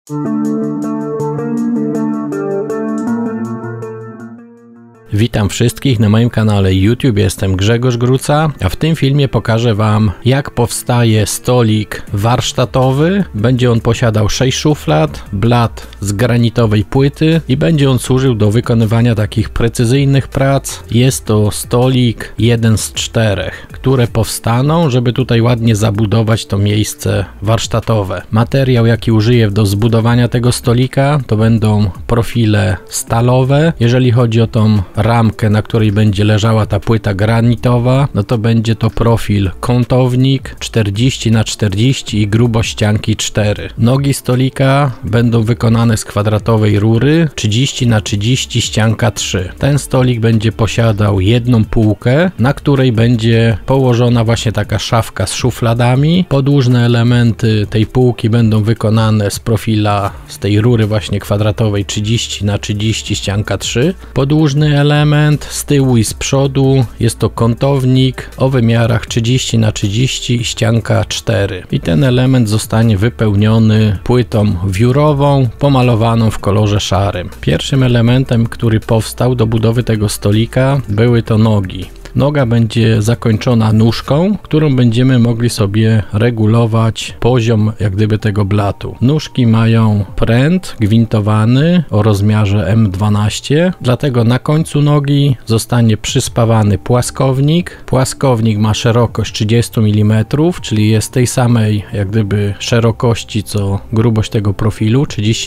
Witam wszystkich na moim kanale YouTube, jestem Grzegorz Gruca, a w tym filmie pokażę Wam, jak powstaje stolik warsztatowy. Będzie on posiadał 6 szuflad, blat z granitowej płyty i będzie on służył do wykonywania takich precyzyjnych prac. Jest to stolik 1 z 4, które powstaną, żeby tutaj ładnie zabudować to miejsce warsztatowe. Materiał, jaki użyję do zbudowania tego stolika, to będą profile stalowe. Jeżeli chodzi o tą ramkę, na której będzie leżała ta płyta granitowa, no to będzie to profil kątownik 40×40 i grubość ścianki 4. Nogi stolika będą wykonane z kwadratowej rury 30×30, ścianka 3. Ten stolik będzie posiadał jedną półkę, na której będzie położona właśnie taka szafka z szufladami. Podłużne elementy tej półki będą wykonane z profila, z tej rury właśnie kwadratowej 30×30, ścianka 3. Podłużny element z tyłu i z przodu jest to kątownik o wymiarach 30×30 i ścianka 4. I ten element zostanie wypełniony płytą wiórową pomalowaną w kolorze szarym. Pierwszym elementem, który powstał do budowy tego stolika, były to nogi. Noga będzie zakończona nóżką, którą będziemy mogli sobie regulować poziom jak gdyby tego blatu. Nóżki mają pręt gwintowany o rozmiarze M12, dlatego na końcu nogi zostanie przyspawany płaskownik. Płaskownik ma szerokość 30 mm, czyli jest tej samej jak gdyby szerokości co grubość tego profilu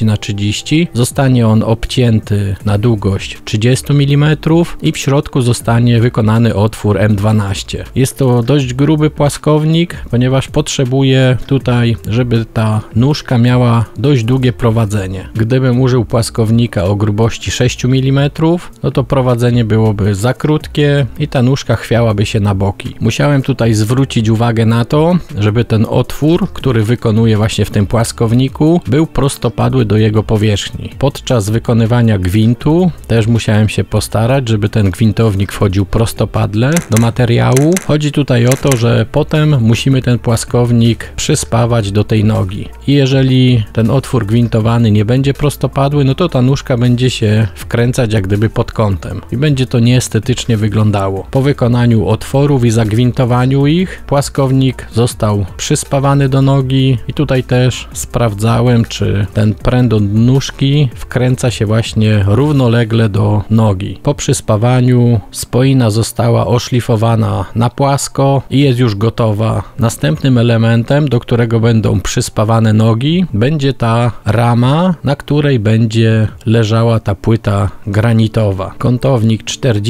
30×30. Zostanie on obcięty na długość 30 mm i w środku zostanie wykonany otwór M12. Jest to dość gruby płaskownik, ponieważ potrzebuje tutaj, żeby ta nóżka miała dość długie prowadzenie. Gdybym użył płaskownika o grubości 6 mm, no to prowadzenie byłoby za krótkie i ta nóżka chwiałaby się na boki. Musiałem tutaj zwrócić uwagę na to, żeby ten otwór, który wykonuję właśnie w tym płaskowniku, był prostopadły do jego powierzchni. Podczas wykonywania gwintu też musiałem się postarać, żeby ten gwintownik wchodził prostopadle do materiału. Chodzi tutaj o to, że potem musimy ten płaskownik przyspawać do tej nogi. I jeżeli ten otwór gwintowany nie będzie prostopadły, no to ta nóżka będzie się wkręcać jak gdyby pod kątem i będzie to nieestetycznie wyglądało. Po wykonaniu otworów i zagwintowaniu ich, płaskownik został przyspawany do nogi i tutaj też sprawdzałem, czy ten pręt od nóżki wkręca się właśnie równolegle do nogi. Po przyspawaniu spoina została oszlifowana na płasko i jest już gotowa. Następnym elementem, do którego będą przyspawane nogi, będzie ta rama, na której będzie leżała ta płyta granitowa. Kątownik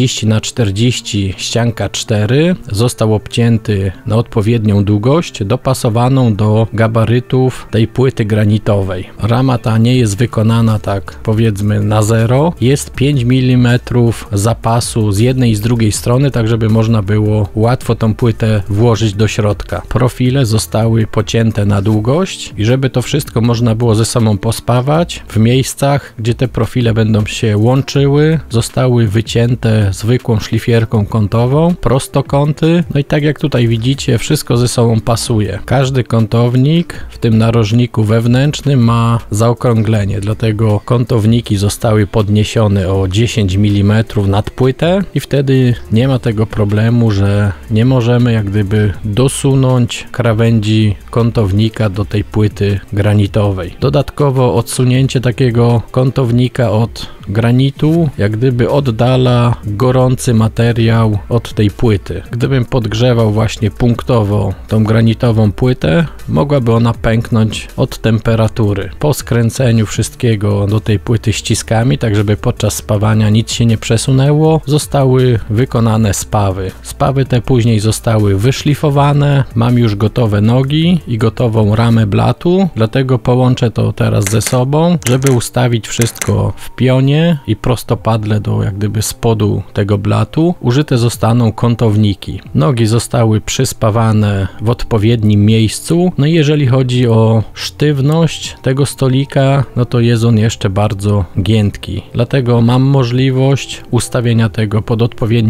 40×40, ścianka 4 został obcięty na odpowiednią długość, dopasowaną do gabarytów tej płyty granitowej. Rama ta nie jest wykonana tak powiedzmy na zero. Jest 5 mm zapasu z jednej i z drugiej strony, tak żeby można było łatwo tą płytę włożyć do środka. Profile zostały pocięte na długość i żeby to wszystko można było ze sobą pospawać, w miejscach, gdzie te profile będą się łączyły, zostały wycięte zwykłą szlifierką kątową, prostokąty. No i tak jak tutaj widzicie, wszystko ze sobą pasuje. Każdy kątownik w tym narożniku wewnętrznym ma zaokrąglenie, dlatego kątowniki zostały podniesione o 10 mm nad płytę i wtedy nie ma tego problemu, że nie możemy jak gdyby dosunąć krawędzi kątownika do tej płyty granitowej. Dodatkowo odsunięcie takiego kątownika od granitu jak gdyby oddala gorący materiał od tej płyty. Gdybym podgrzewał właśnie punktowo tą granitową płytę, mogłaby ona pęknąć od temperatury. Po skręceniu wszystkiego do tej płyty ściskami, tak żeby podczas spawania nic się nie przesunęło, zostały wykonane spawy. Spawy te później zostały wyszlifowane. Mam już gotowe nogi i gotową ramę blatu, dlatego połączę to teraz ze sobą, żeby ustawić wszystko w pionie i prostopadle do jak gdyby spodu tego blatu. Użyte zostaną kątowniki. Nogi zostały przyspawane w odpowiednim miejscu. No i jeżeli chodzi o sztywność tego stolika, no to jest on jeszcze bardzo giętki. Dlatego mam możliwość ustawienia tego pod odpowiednim kątem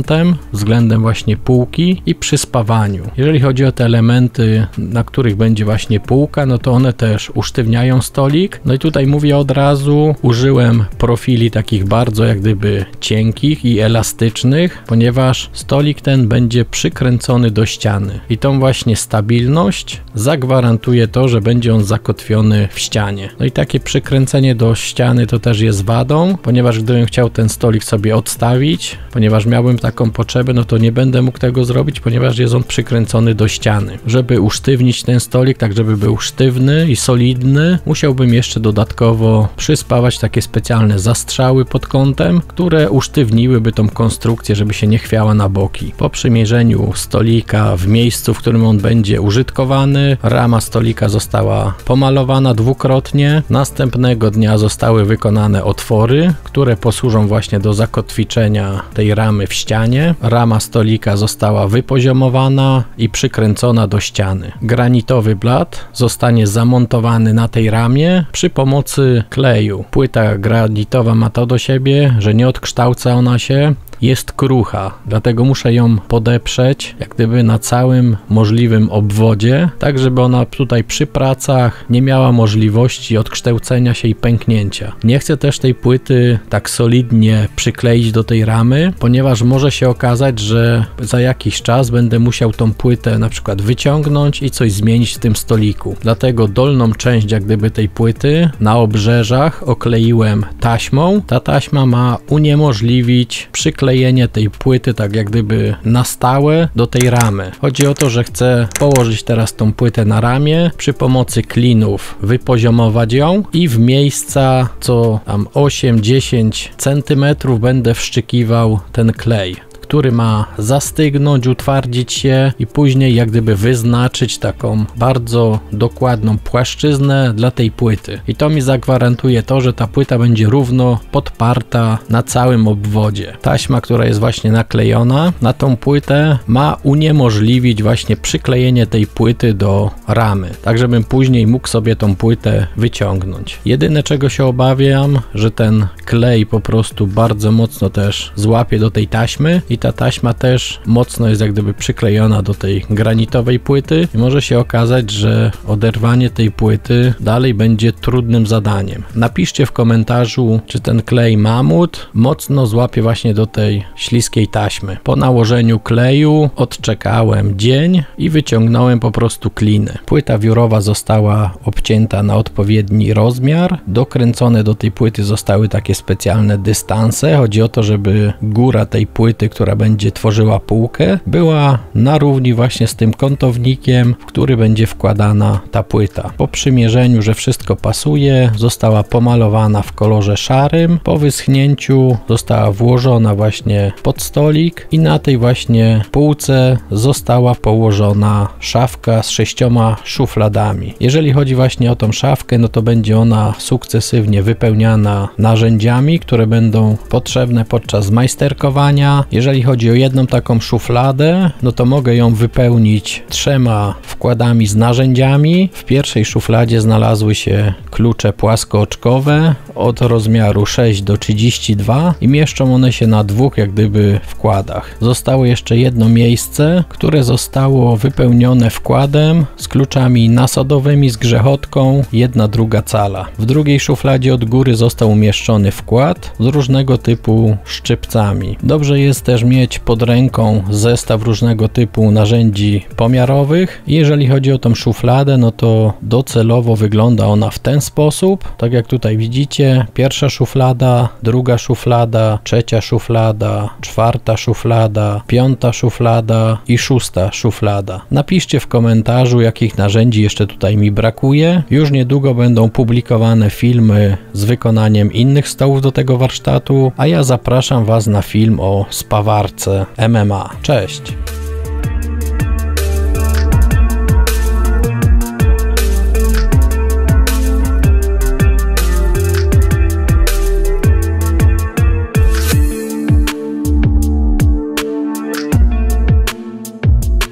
kątem względem właśnie półki i przy spawaniu. Jeżeli chodzi o te elementy, na których będzie właśnie półka, no to one też usztywniają stolik. No i tutaj mówię od razu, użyłem profili takich bardzo jak gdyby cienkich i elastycznych, ponieważ stolik ten będzie przykręcony do ściany i tą właśnie stabilność zagwarantuje to, że będzie on zakotwiony w ścianie. No i takie przykręcenie do ściany to też jest wadą, ponieważ gdybym chciał ten stolik sobie odstawić, ponieważ miałbym taką potrzebę, no to nie będę mógł tego zrobić, ponieważ jest on przykręcony do ściany. Żeby usztywnić ten stolik, tak żeby był sztywny i solidny, musiałbym jeszcze dodatkowo przyspawać takie specjalne zastrzały pod kątem, które usztywniłyby tą konstrukcję, żeby się nie chwiała na boki. Po przymierzeniu stolika w miejscu, w którym on będzie użytkowany, rama stolika została pomalowana dwukrotnie. Następnego dnia zostały wykonane otwory, które posłużą właśnie do zakotwiczenia tej ramy w ścianie. Rama stolika została wypoziomowana i przykręcona do ściany. Granitowy blat zostanie zamontowany na tej ramie przy pomocy kleju. Płyta granitowa ma to do siebie, że nie odkształca ona się, jest krucha, dlatego muszę ją podeprzeć jak gdyby na całym możliwym obwodzie, tak żeby ona tutaj przy pracach nie miała możliwości odkształcenia się i pęknięcia. Nie chcę też tej płyty tak solidnie przykleić do tej ramy, ponieważ może się okazać, że za jakiś czas będę musiał tą płytę na przykład wyciągnąć i coś zmienić w tym stoliku. Dlatego dolną część jak gdyby tej płyty na obrzeżach okleiłem taśmą. Ta taśma ma uniemożliwić przyklejenie tej płyty tak jak gdyby na stałe do tej ramy. Chodzi o to, że chcę położyć teraz tą płytę na ramie, przy pomocy klinów wypoziomować ją i w miejsca co tam 8-10 cm będę wszczykiwał ten klej, który ma zastygnąć, utwardzić się i później jak gdyby wyznaczyć taką bardzo dokładną płaszczyznę dla tej płyty. I to mi zagwarantuje to, że ta płyta będzie równo podparta na całym obwodzie. Taśma, która jest właśnie naklejona na tą płytę, ma uniemożliwić właśnie przyklejenie tej płyty do ramy, tak żebym później mógł sobie tą płytę wyciągnąć. Jedyne czego się obawiam, że ten klej po prostu bardzo mocno też złapie do tej taśmy i ta taśma też mocno jest jak gdyby przyklejona do tej granitowej płyty i może się okazać, że oderwanie tej płyty dalej będzie trudnym zadaniem. Napiszcie w komentarzu, czy ten klej Mamut mocno złapie właśnie do tej śliskiej taśmy. Po nałożeniu kleju odczekałem dzień i wyciągnąłem po prostu kliny. Płyta wiórowa została obcięta na odpowiedni rozmiar. Dokręcone do tej płyty zostały takie specjalne dystanse. Chodzi o to, żeby góra tej płyty, która będzie tworzyła półkę, była na równi właśnie z tym kątownikiem, w który będzie wkładana ta płyta. Po przymierzeniu, że wszystko pasuje, została pomalowana w kolorze szarym. Po wyschnięciu została włożona właśnie pod stolik i na tej właśnie półce została położona szafka z 6 szufladami. Jeżeli chodzi właśnie o tą szafkę, no to będzie ona sukcesywnie wypełniana narzędziami, które będą potrzebne podczas majsterkowania. Jeżeli chodzi o jedną taką szufladę, no to mogę ją wypełnić 3 wkładami z narzędziami. W pierwszej szufladzie znalazły się klucze płaskooczkowe od rozmiaru 6 do 32 i mieszczą one się na 2 jak gdyby wkładach. Zostało jeszcze jedno miejsce, które zostało wypełnione wkładem z kluczami nasadowymi z grzechotką 1/2 cala. W drugiej szufladzie od góry został umieszczony wkład z różnego typu szczypcami. Dobrze jest też mieć pod ręką zestaw różnego typu narzędzi pomiarowych. Jeżeli chodzi o tą szufladę, no to docelowo wygląda ona w ten sposób. Tak jak tutaj widzicie, pierwsza szuflada, druga szuflada, trzecia szuflada, czwarta szuflada, piąta szuflada i 6. szuflada. Napiszcie w komentarzu, jakich narzędzi jeszcze tutaj mi brakuje. Już niedługo będą publikowane filmy z wykonaniem innych stołów do tego warsztatu, a ja zapraszam Was na film o spawarce MMA. Cześć!